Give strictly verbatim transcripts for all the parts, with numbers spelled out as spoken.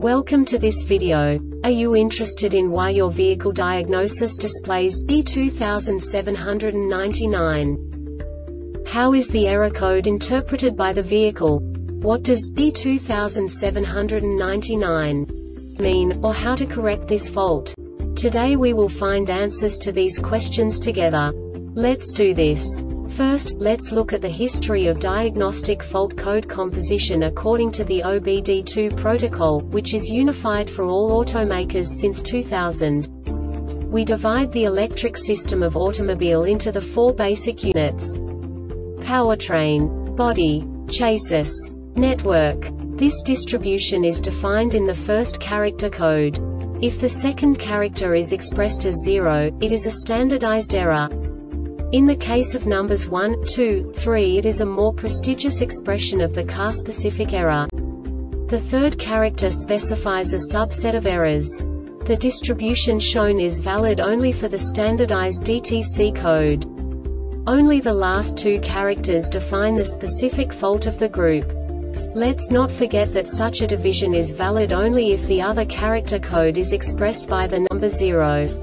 Welcome to this video. Are you interested in why your vehicle diagnosis displays B two seven nine nine? How is the error code interpreted by the vehicle? What does B two seven nine nine mean, or how to correct this fault? Today we will find answers to these questions together. Let's do this. First, let's look at the history of diagnostic fault code composition according to the O B D two protocol, which is unified for all automakers since two thousand. We divide the electric system of automobile into the four basic units: powertrain, body, chassis, network. This distribution is defined in the first character code. If the second character is expressed as zero, it is a standardized error. In the case of numbers one, two, three, it is a more prestigious expression of the car-specific error. The third character specifies a subset of errors. The distribution shown is valid only for the standardized D T C code. Only the last two characters define the specific fault of the group. Let's not forget that such a division is valid only if the other character code is expressed by the number zero.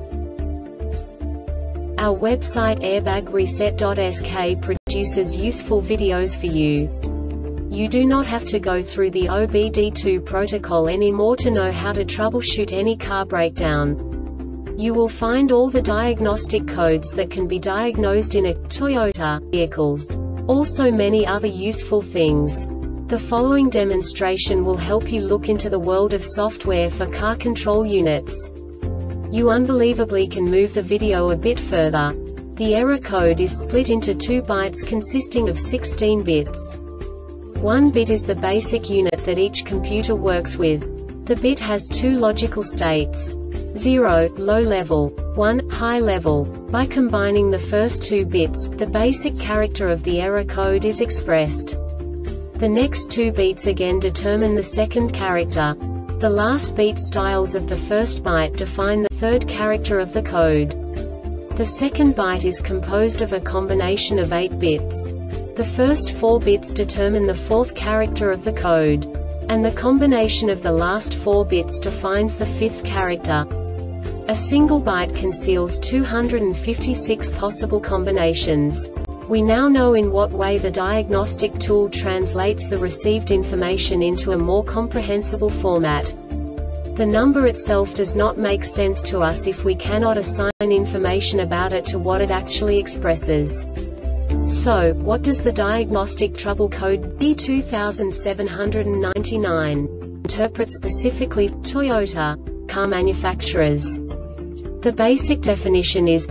Our website airbag reset dot S K produces useful videos for you. You do not have to go through the O B D two protocol anymore to know how to troubleshoot any car breakdown. You will find all the diagnostic codes that can be diagnosed in a Toyota vehicles. Also many other useful things. The following demonstration will help you look into the world of software for car control units. You unbelievably can move the video a bit further. The error code is split into two bytes consisting of sixteen bits. One bit is the basic unit that each computer works with. The bit has two logical states: zero, low level, one, high level. By combining the first two bits, the basic character of the error code is expressed. The next two beats again determine the second character. The last beat styles of the first byte define the third character of the code. The second byte is composed of a combination of eight bits. The first four bits determine the fourth character of the code. And the combination of the last four bits defines the fifth character. A single byte conceals two hundred fifty-six possible combinations. We now know in what way the diagnostic tool translates the received information into a more comprehensible format. The number itself does not make sense to us if we cannot assign information about it to what it actually expresses. So, what does the diagnostic trouble code B two seven nine nine interpret specifically for Toyota car manufacturers? The basic definition is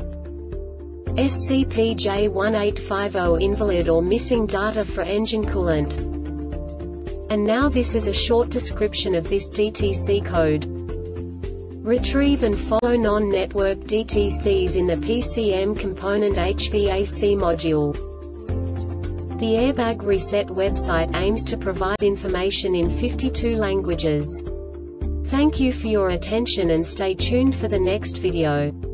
S C P J one eight five zero invalid or missing data for engine coolant. And now this is a short description of this D T C code. Retrieve and follow non-network D T Cs in the P C M component H V A C module. The Airbag Reset website aims to provide information in fifty-two languages. Thank you for your attention and stay tuned for the next video.